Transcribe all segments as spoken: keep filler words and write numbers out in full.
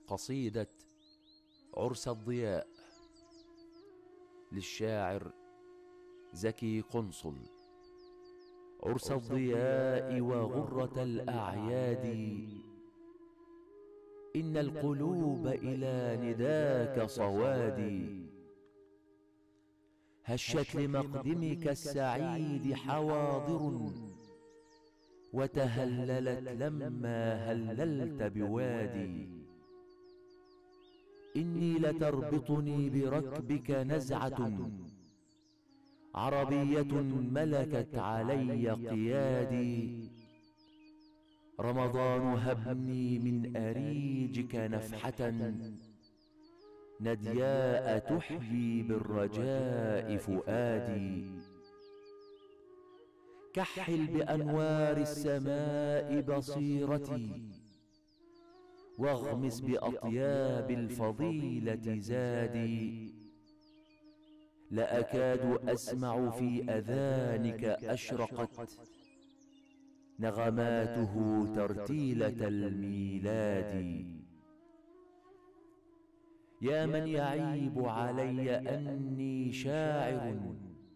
قصيدة عرس الضياء للشاعر زكي قنصل. عرس الضياء وغرة الأعياد، إن القلوب إلى نداك صوادي. هشت لمقدمك السعيد حواضر، وتهللت لما هللت بوادي. إني لتربطني بركبك نزعة عربية ملكت علي قيادي. رمضان هبني من أريجك نفحة ندياء تحيي بالرجاء فؤادي. كحل بأنوار السماء بصيرتي، واغمس بأطياب الفضيلة زادي. لأكاد أسمع في أذانك أشرقت نغماته ترتيلة الميلاد. يا من يعيب علي أني شاعر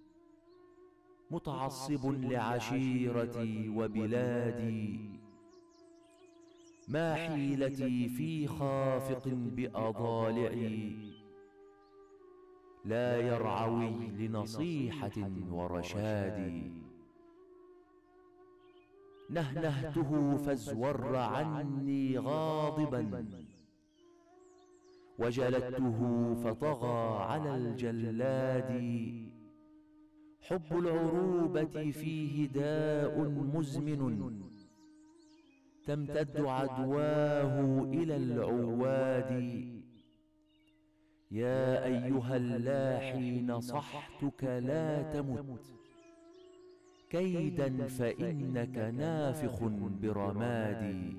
متعصب لعشيرتي وبلادي. ما حيلتي في خافق بأضالعي لا يرعوي لنصيحة ورشاد. نهنهته فازور عني غاضبا، وجلدته فطغى على الجلاد. حب العروبة فيه داء مزمن، تمتد عدواه إلى العواد. يا أيها اللاحي نصحتك لا تمت كيدا، فإنك نافخ برمادي.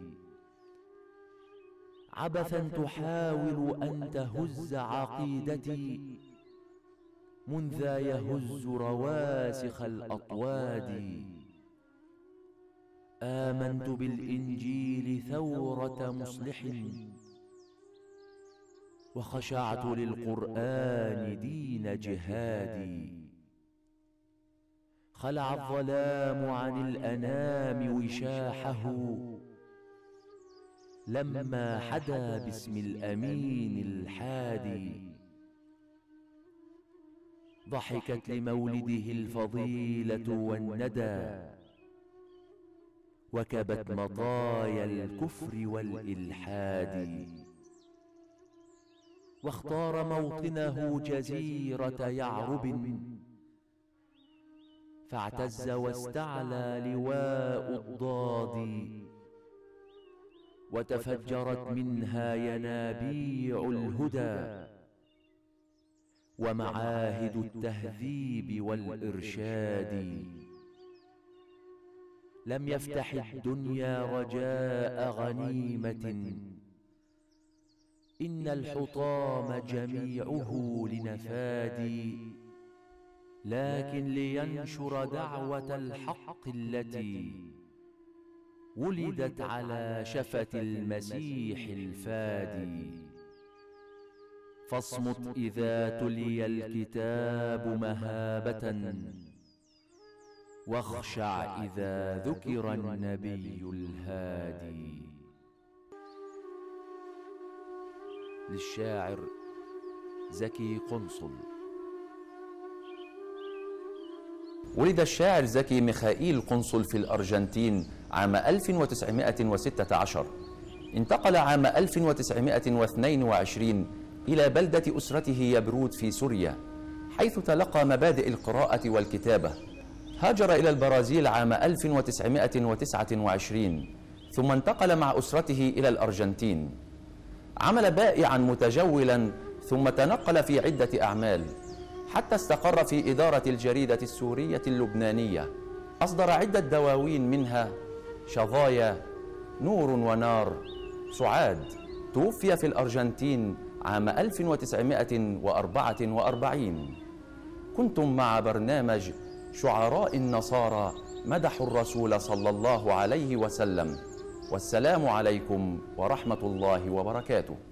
عبثا تحاول أن تهز عقيدتي منذ يهز رواسخ الأطواد. آمنت بالإنجيل ثورة مصلح، وخشعت للقرآن دين جهادي. خلع الظلام عن الأنام وشاحه لما حدا باسم الأمين الحادي. ضحكت لمولده الفضيلة والندى، وكبت مطايا الكفر والإلحاد. واختار موطنه جزيرة يعرب، فاعتز واستعلى لواء الضاد. وتفجرت منها ينابيع الهدى ومعاهد التهذيب والإرشاد. لم يفتح الدنيا رجاء غنيمة، إن الحطام جميعه لنفادي. لكن لينشر دعوة الحق التي ولدت على شفة المسيح الفادي. فاصمت إذا تلي الكتاب مهابة، واخشع إذا ذكر النبي الهادي. للشاعر زكي قنصل. ولد الشاعر زكي ميخائيل قنصل في الأرجنتين عام ألف وتسعمائة وستة عشر. انتقل عام ألف وتسعمائة واثنين وعشرين إلى بلدة أسرته يبرود في سوريا، حيث تلقى مبادئ القراءة والكتابة. هاجر إلى البرازيل عام ألف وتسعمائة وتسعة وعشرين، ثم انتقل مع أسرته إلى الأرجنتين. عمل بائعا متجولا، ثم تنقل في عدة أعمال حتى استقر في إدارة الجريدة السورية اللبنانية. أصدر عدة دواوين منها شظايا، نور ونار، سعاد. توفي في الأرجنتين عام ألف وتسعمائة وأربعة وأربعين. كنتم مع برنامج شعراء النصارى مدحوا الرسول صلى الله عليه وسلم، والسلام عليكم ورحمة الله وبركاته.